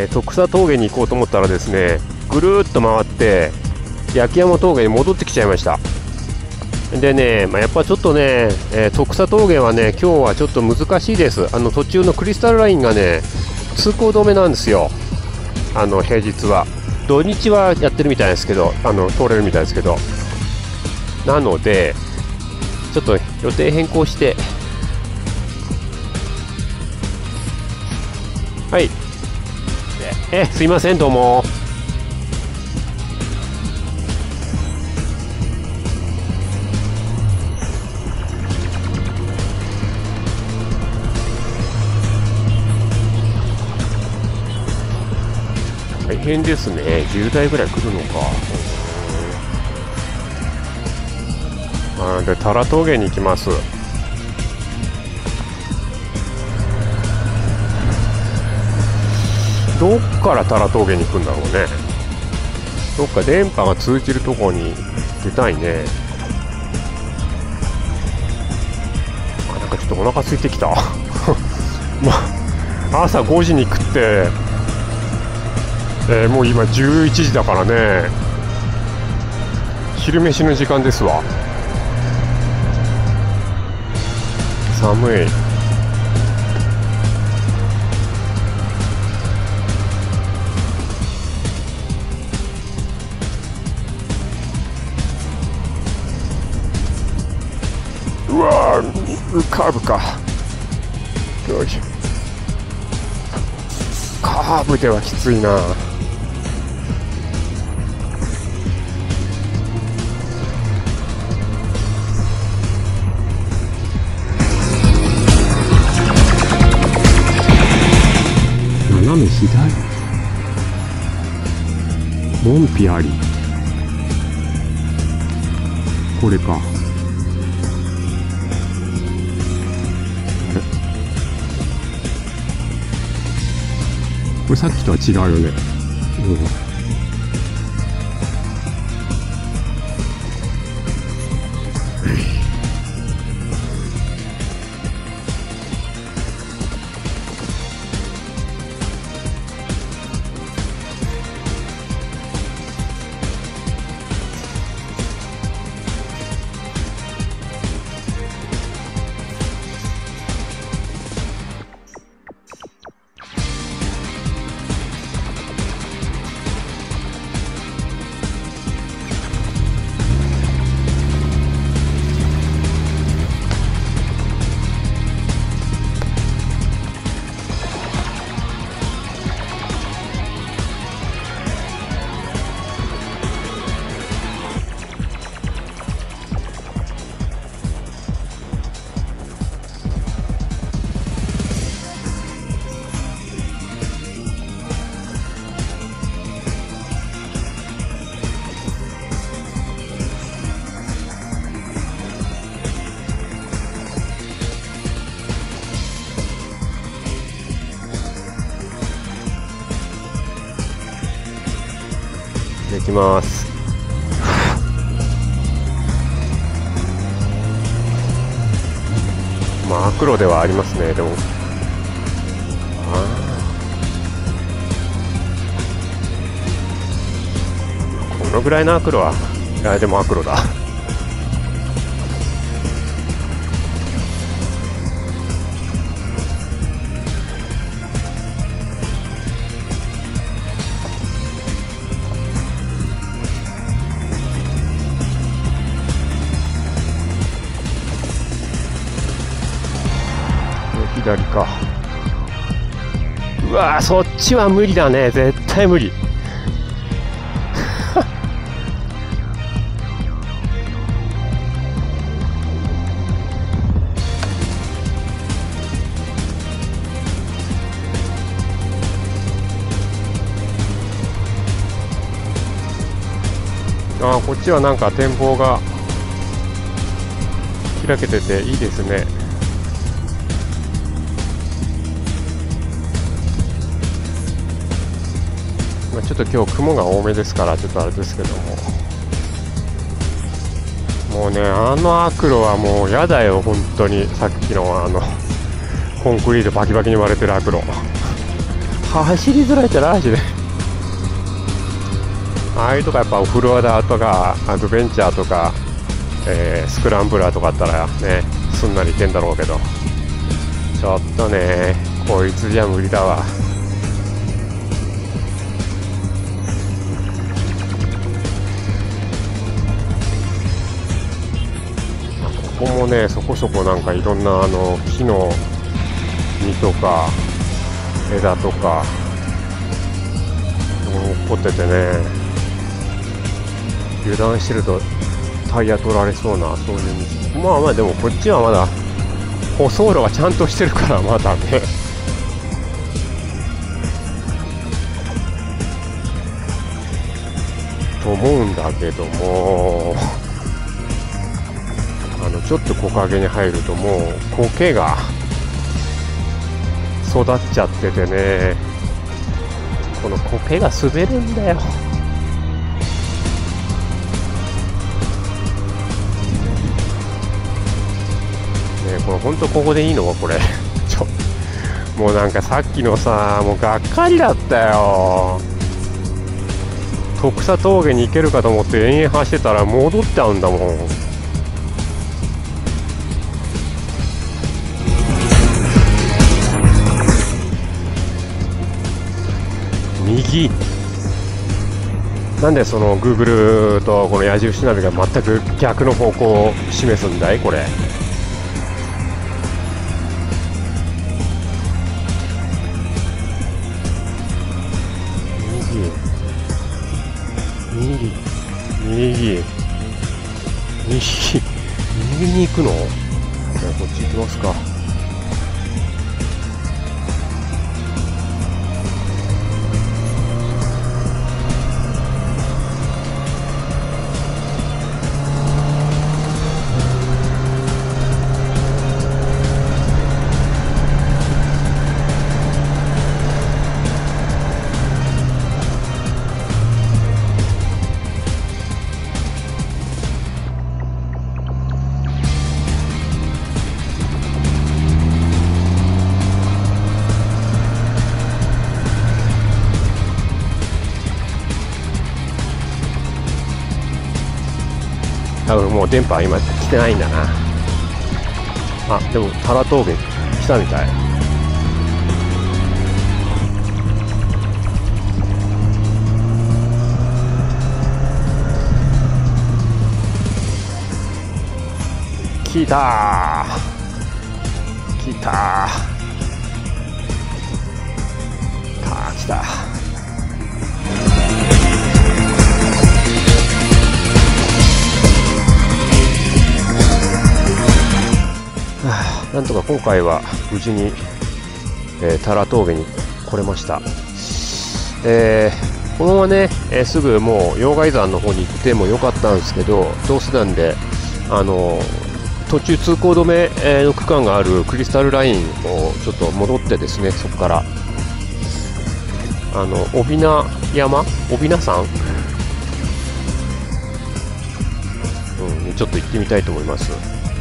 徳佐峠に行こうと思ったらですね、ぐるーっと回って焼山峠に戻ってきちゃいました。でね、やっぱちょっとね、徳佐峠はね、今日はちょっと難しいです。途中のクリスタルラインがね、通行止めなんですよ。平日は。土日はやってるみたいですけど、通れるみたいですけど。なので、ちょっと予定変更して、はい。すいません、どうも。大変ですね。10台ぐらい来るのか。で、タラ峠に行きます。どっからタラ峠に行くんだろうね。どっか電波が通じるところに出たいね。なんかちょっとお腹空いてきた。朝5時に食って、もう今11時だからね。昼飯の時間ですわ。寒い。うわー、カーブか。よいしょ。カーブではきついな。斜め左。門扉あり。これか。これさっきとは違うよね。できます。悪路ではありますね。でもこのぐらいの悪路は、いやでも悪路だ。左か。うわー、そっちは無理だね。絶対無理。こっちはなんか展望が開けてていいですね。ちょっと今日雲が多めですからちょっとあれですけども、もうね、悪路はもうやだよ本当に。さっきのコンクリートバキバキに割れてる悪路走りづらいってマジで。ああいうとかやっぱオフローダーとかアドベンチャーとか、スクランブラーとかあったらねすんなりいけんだろうけど、ちょっとねこいつじゃ無理だわ。ここもねそこそこなんかいろんな木の実とか枝とか落っこっててね、油断してるとタイヤ取られそうな、そういう道。まあまあでもこっちはまだ舗装路がちゃんとしてるからまだねと思うんだけども、ちょっと木陰に入るともう苔が育っちゃっててね、この苔が滑るんだよ。これ本当ここでいいのこれもうなんかさっきのさ、もうがっかりだったよ。徳佐峠に行けるかと思って延々走ってたら戻っちゃうんだもん。右なんでその Google とこの矢印ナビが全く逆の方向を示すんだいこれ。右に行くの？じゃあこっち行きますか。多分もう電波今来てないんだな。あ、でも原峠来たみたい。来たー来たー来た。なんとか今回は無事に、タラ峠に来れました。このままね、すぐもう溶岩山の方に行ってもよかったんですけど、どうせなんで途中通行止めの区間があるクリスタルラインをちょっと戻ってですね、そこから帯名山帯名山、にちょっと行ってみたいと思います。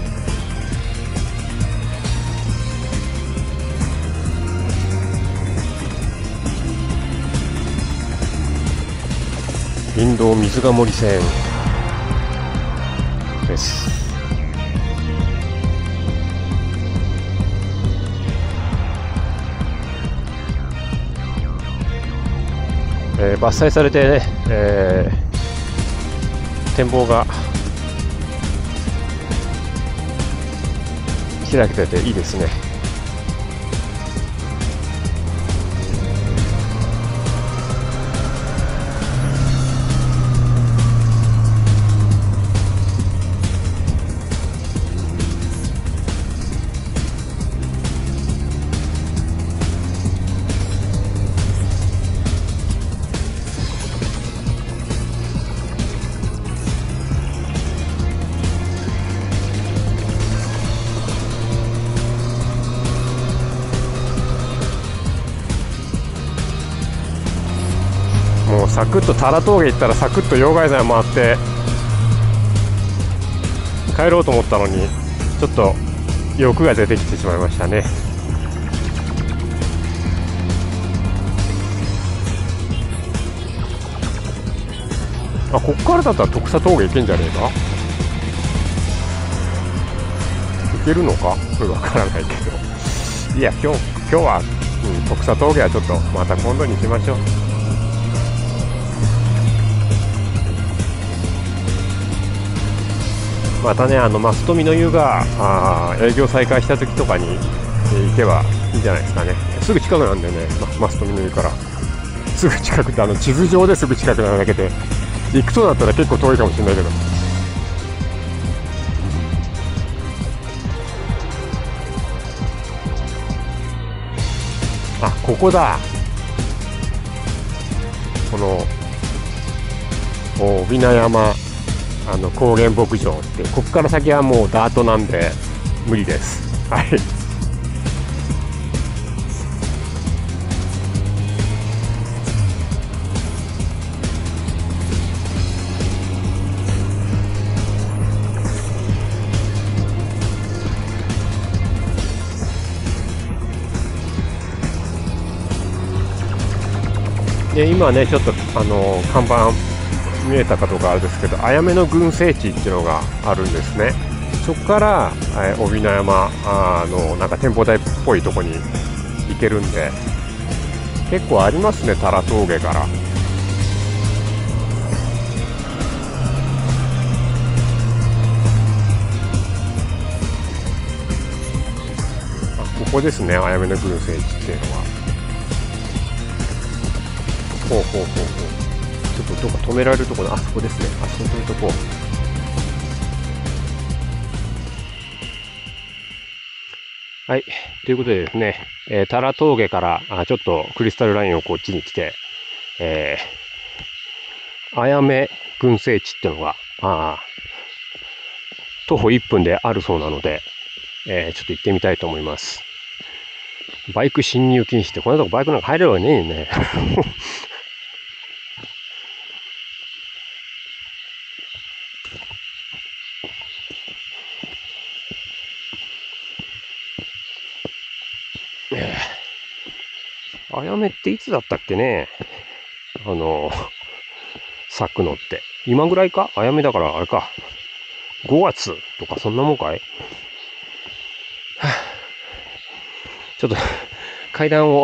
林道水が森線です。伐採されてね、展望が開けてていいですね。もうサクッとタラ峠行ったらサクッと溶岩山回って帰ろうと思ったのに、ちょっと欲が出てきてしまいましたね。 あ、こっからだったら徳佐峠行けんじゃねえか。行けるのかわからないけど。いや、今日は、徳佐峠はちょっとまた今度にしましょう。またね、マストミの湯が営業再開した時とかに、行けばいいんじゃないですかね。すぐ近くなんだよね、マストミの湯からすぐ近くって、地図上ですぐ近くなだけで、行くとだったら結構遠いかもしれないけど。あ、ここだ。この帯名山高原牧場って、ここから先はもうダートなんで無理です。はい。で今ね、ちょっと看板見えたかどうかあれですけど、あやめの群生地っていうのがあるんですね。そこから、帯名山のなんか展望台っぽいとこに行けるんで、結構ありますね、タラ峠から。ここですね、あやめの群生地っていうのは。ほうほうほうほう。ちょっとどっか止められるところ、あそこですね。あそこのとこ。はい。ということでですね、タラ峠からちょっとクリスタルラインをこっちに来て、あやめ群生地っていうのが、徒歩1分であるそうなので、ちょっと行ってみたいと思います。バイク進入禁止って、こんなとこバイクなんか入れるわけねえよね。あやめっていつだったっけね、咲くのって。今ぐらいか。あやめだからあれか。5月とかそんなもんかい。ちょっと階段を、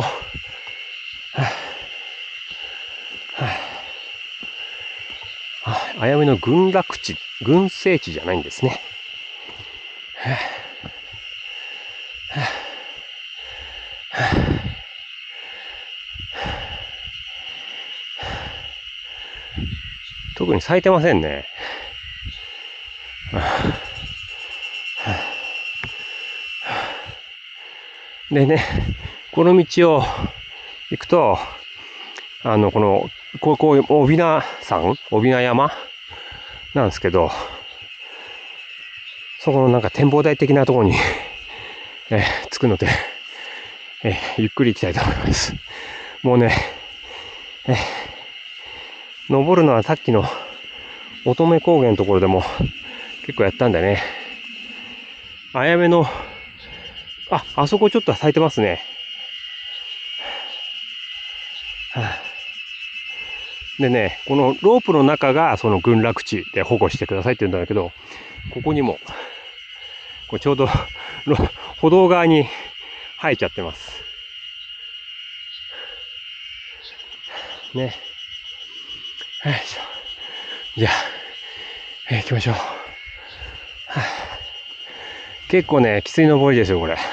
あやめの群落地、群生地じゃないんですね。特に咲いてませんね。でね、この道を行くと、こう帯名山、帯名山なんですけど、そこのなんか展望台的なところに、着くので、ゆっくり行きたいと思います。もうね、登るのはさっきの乙女高原のところでも結構やったんだね。あやめの、あそこちょっと咲いてますね。でね、このロープの中がその群落地で保護してくださいって言うんだけど、ここにも、これちょうど歩道側に生えちゃってます。ね。じゃあ、行きましょう。結構ね、きつい登りですよ、これ。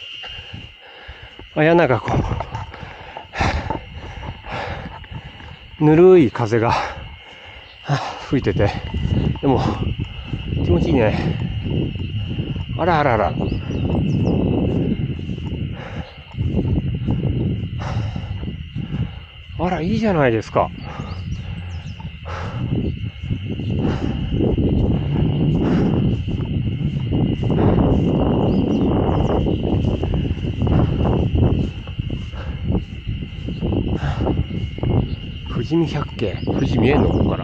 なんかこう、ぬるい風が吹いてて、でも気持ちいいね。あらあらあら。あら、いいじゃないですか。富士見百景、富士見えんのここから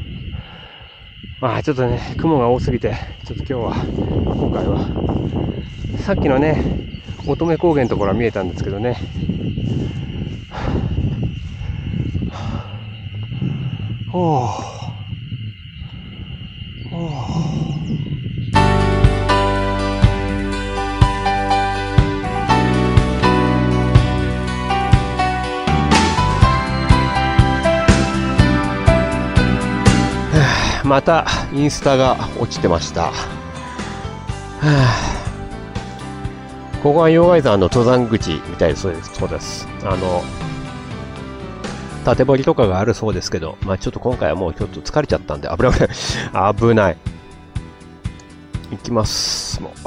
。ちょっとね、雲が多すぎて、ちょっと今回は、さっきのね、乙女高原のところは見えたんですけどね。ほう。 またインスタが落ちてました。ここは溶岩山の登山口みたいです。そうです。縦堀とかがあるそうですけど、まあちょっと今回はもうちょっと疲れちゃったんで、危ない。危ない。行きます。もう。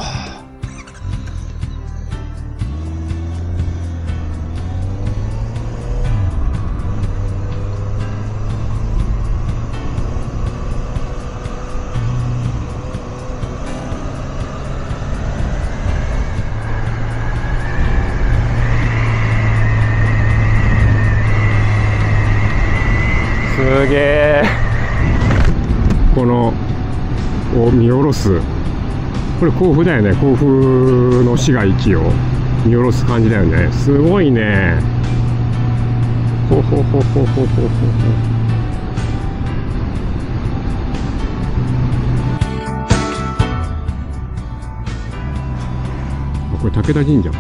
すげえ。このを見下ろす、これ甲府だよね。甲府の市街地を見下ろす感じだよね。すごいね。ほほほほほほほ。これ武田神社か。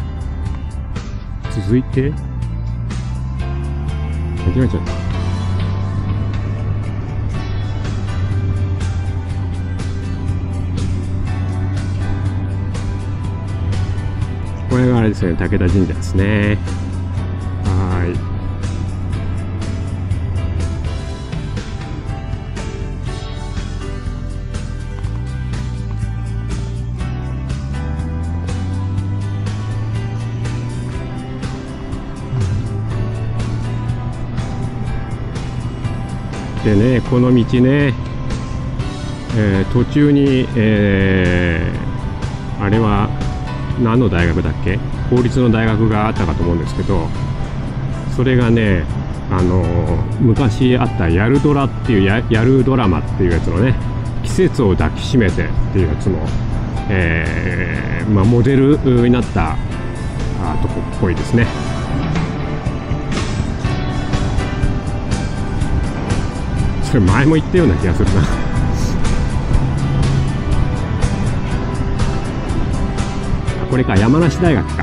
続いて間違えちゃった。これがあれですね、武田神社ですね。はい。でね、この道ね、途中に、あれは何の大学だっけ、公立の大学があったかと思うんですけど、それがね、昔あったヤルドラっていうヤルドラマっていうやつのね、季節を抱きしめてっていうやつの、まあ、モデルになったとこっぽいですね。それ前も言ったような気がするな。これか、山梨大学か。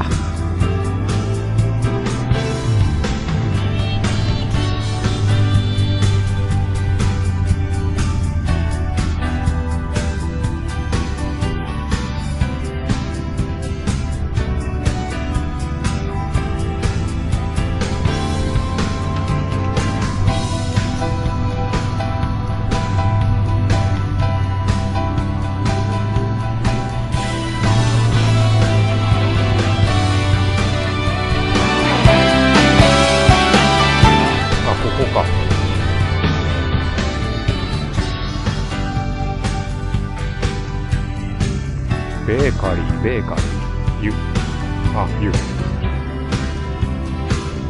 ベーカリー、ゆ。あ、ゆ。こ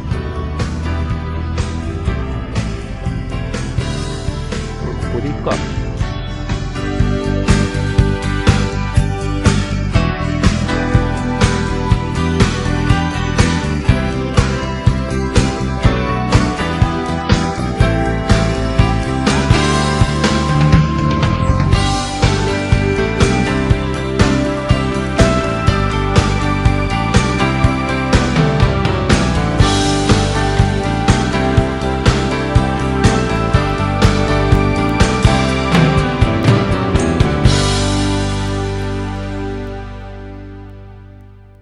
こでいいか。